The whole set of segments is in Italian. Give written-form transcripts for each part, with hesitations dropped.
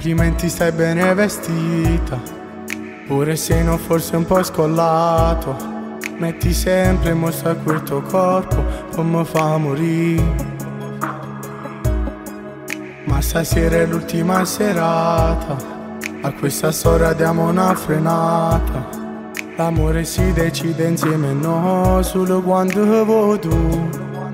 Complimenti, stai bene vestita, pure se non forse un po' scollato. Metti sempre in mostra quel tuo corpo, come fa morire. Ma stasera è l'ultima serata, a questa storia diamo una frenata. L'amore si decide insieme, no, solo quando vuoi tu.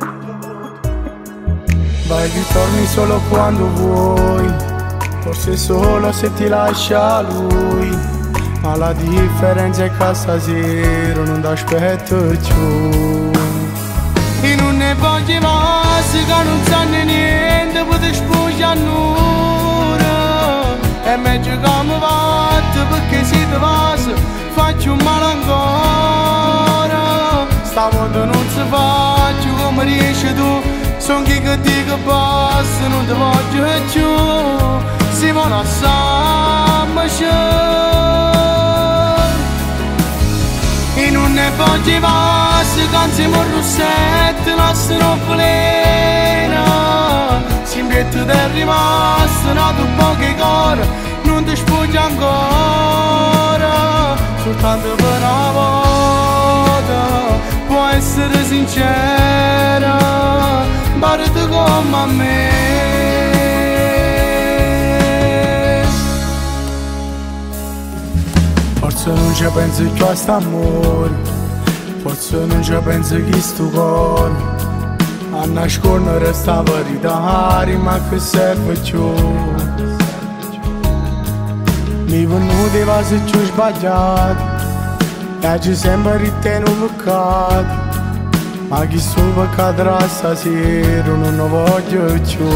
Vai, ritorni solo quando vuoi, forse solo se ti lascia lui. Ma la differenza è che stasera non ti aspetto più. E non ne voglio más, che non sanno niente, poter spugiare nulla. È meglio che mi vado, perché se ti vas faccio male ancora. Stavolta non si faccio come riesci tu, son chi che dico basta, non ti voglio più. Si vuole assai e non ne voglio más, che insieme al rossetto lasciano plena. Simbietto è rimasto, nato poche core, non ti spugno ancora. Soltanto per una volta può essere sincera, guarda come a me. Forse non ci penso più a st'amore, forse non ci penso chi sto cuore. A nascondere sta verità, ma che serve più. Mi venuti i vasi più sbagliati, e oggi sempre ritengo peccato. Ma chi sto peccato stasera non ne voglio più.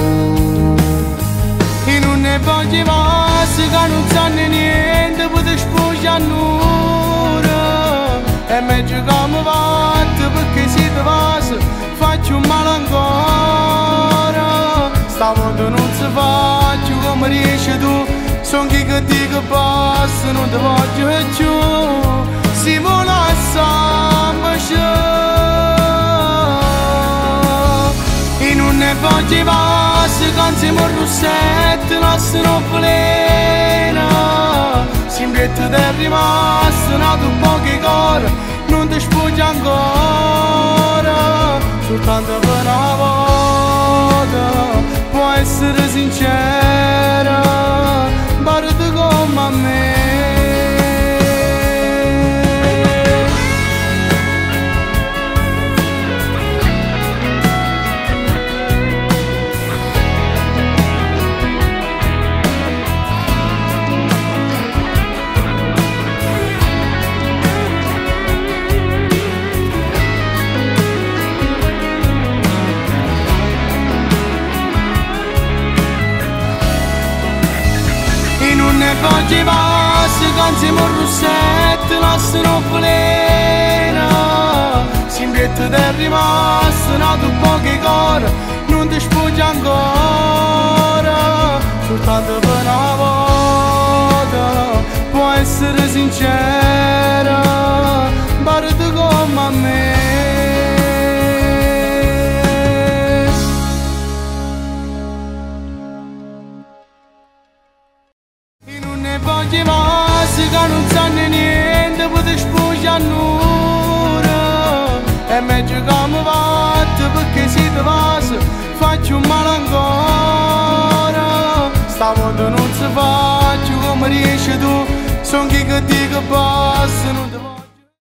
E non ne voglio más, che non sanno niente, poter spugiare nulla. È meglio che mi vado, perché se ti vas faccio male ancora. Stavolta non si faccio come riesci tu, son chi che dico basta, non ti voglio più. Si vuole assai e non ne voglio más, che insieme al rossetto lasciano plena. Simbietto è rimasto, nato poche core, non ti spugno ancora. Soltanto per una volta può essere sincera, guarda come a me. Voglio más, che insieme al rossetto lasciano plena. Simbietto è rimasto, nato poche core, non ti spugno ancora. Soltanto per una volta può essere sincera, guarda come a me. Voglio más, che non sanno niente, poter spugiare nulla. È meglio che mi vado, perché se ti vas faccio male ancora. Stavolta non si faccio come riesci tu, son chi che dico basta, non ti voglio.